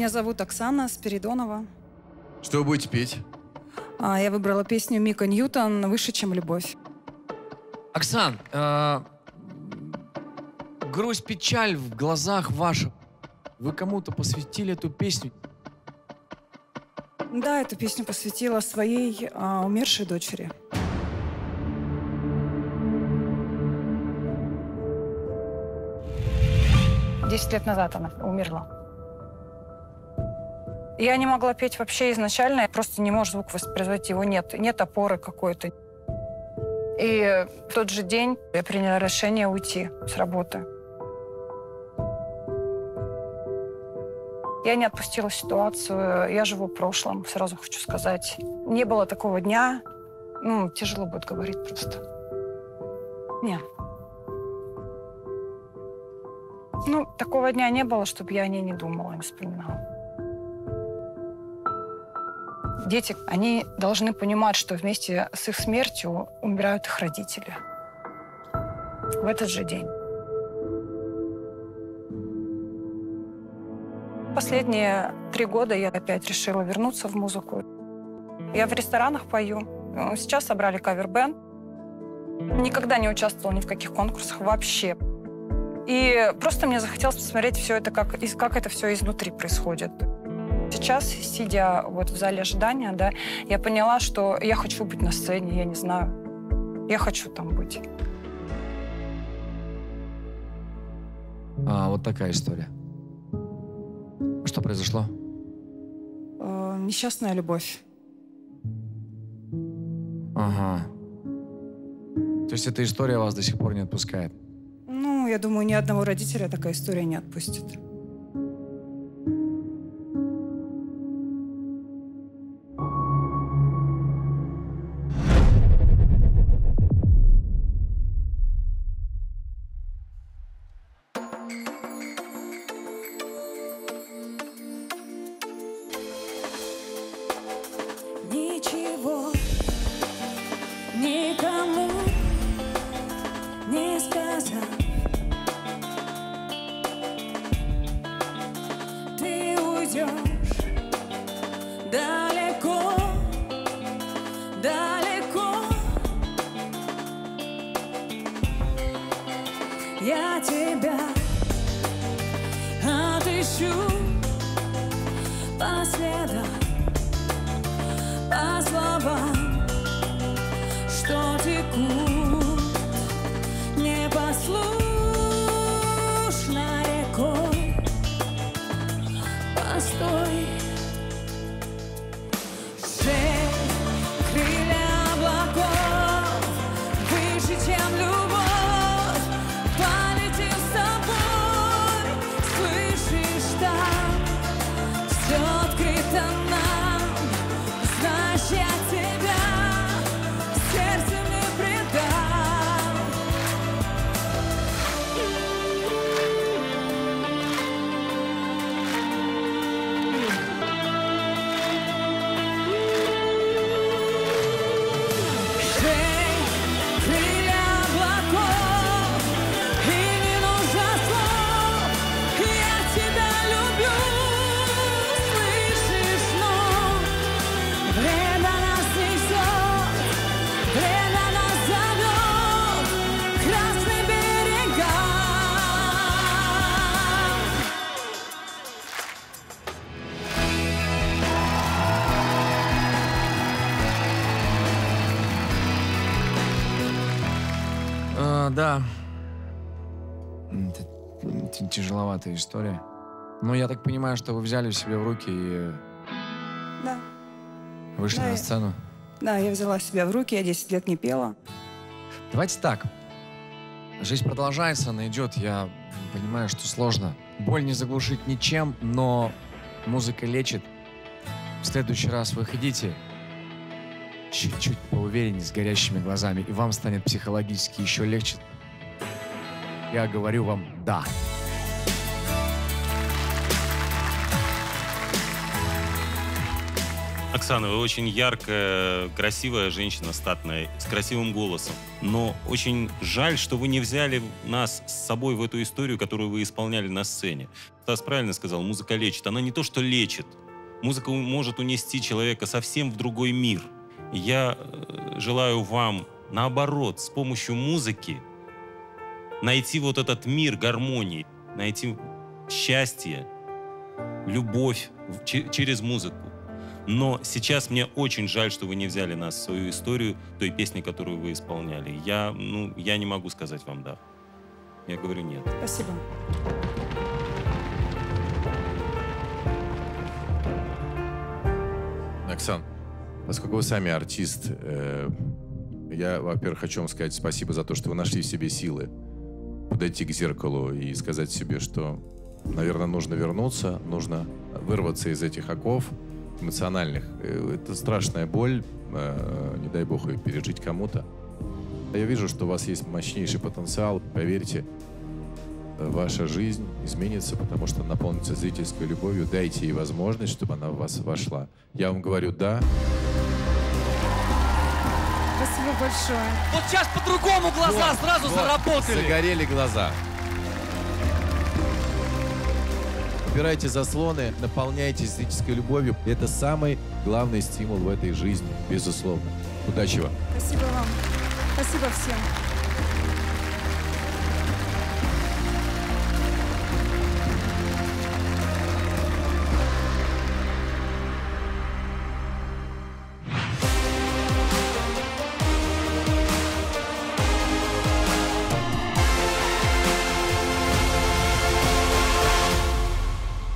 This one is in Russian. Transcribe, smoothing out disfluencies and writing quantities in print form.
Меня зовут Оксана Спиридонова. Что вы будете петь? Я выбрала песню Мика Ньютон «Выше, чем любовь». Оксан, грусть, печаль в глазах ваших. Вы кому-то посвятили эту песню? Да, эту песню посвятила своей умершей дочери. Десять лет назад она умерла. Я не могла петь вообще изначально, просто не можешь звук воспроизводить, его нет. Нет опоры какой-то. И в тот же день я приняла решение уйти с работы. Я не отпустила ситуацию, я живу в прошлом, сразу хочу сказать. Не было такого дня, тяжело будет говорить просто. Нет. Такого дня не было, чтобы я о ней не думала, не вспоминала. Дети, они должны понимать, что вместе с их смертью умирают их родители. В этот же день. Последние 3 года я опять решила вернуться в музыку. Я в ресторанах пою. Сейчас собрали кавер-бэнд. Никогда не участвовала ни в каких конкурсах вообще. И просто мне захотелось посмотреть все это, как это все изнутри происходит. Сейчас, сидя вот в зале ожидания, да, я поняла, что я хочу быть на сцене, я не знаю. Я хочу там быть. Вот такая история. Что произошло? Несчастная любовь. Ага. То есть эта история вас до сих пор не отпускает? Я думаю, ни одного родителя такая история не отпустит. Ничего никому не сказав, ты уйдешь далеко, далеко. Я тебя отыщу по следам, по словам, что текут непослушной рекой. Постой, шесть крылья облаков, выше, чем любовь, полетим с тобой. Слышишь, там все открыто нам. Знаешь, я тебя сердцем не предам. Шесть крылья облаков, и не нужно слов. Я тебя люблю, слышишь, но время нас несет, время нас зовет к красным берегам. Да. Это тяжеловатая история. Но я так понимаю, что вы взяли себя в руки и Да. вышли Да, на сцену. Да, я взяла себя в руки, я 10 лет не пела. Давайте так. Жизнь продолжается, она идет. Я понимаю, что сложно. Боль не заглушить ничем, но музыка лечит. В следующий раз вы ходите чуть-чуть поувереннее, с горящими глазами, и вам станет психологически еще легче. Я говорю вам «да». Оксана, вы очень яркая, красивая женщина, статная, с красивым голосом. Но очень жаль, что вы не взяли нас с собой в эту историю, которую вы исполняли на сцене. Стас правильно сказал, музыка лечит. Она не то, что лечит. Музыка может унести человека совсем в другой мир. Я желаю вам, наоборот, с помощью музыки найти вот этот мир гармонии, найти счастье, любовь через музыку. Но сейчас мне очень жаль, что вы не взяли нас в свою историю той песни, которую вы исполняли. Я не могу сказать вам «да». Я говорю «нет». Спасибо. Оксан, поскольку вы сами артист, я, во-первых, хочу вам сказать спасибо за то, что вы нашли в себе силы подойти к зеркалу и сказать себе, что, наверное, нужно вернуться, нужно вырваться из этих оков эмоциональных. Это страшная боль, не дай бог ее пережить кому-то. Я вижу, что у вас есть мощнейший потенциал. Поверьте, ваша жизнь изменится, потому что наполнится зрительской любовью. Дайте ей возможность, чтобы она в вас вошла. Я вам говорю «да». Спасибо большое. Вот сейчас по-другому глаза сразу заработали. Загорели глаза. Убирайте заслоны, наполняйтесь зрительской любовью. Это самый главный стимул в этой жизни, безусловно. Удачи вам. Спасибо вам. Спасибо всем.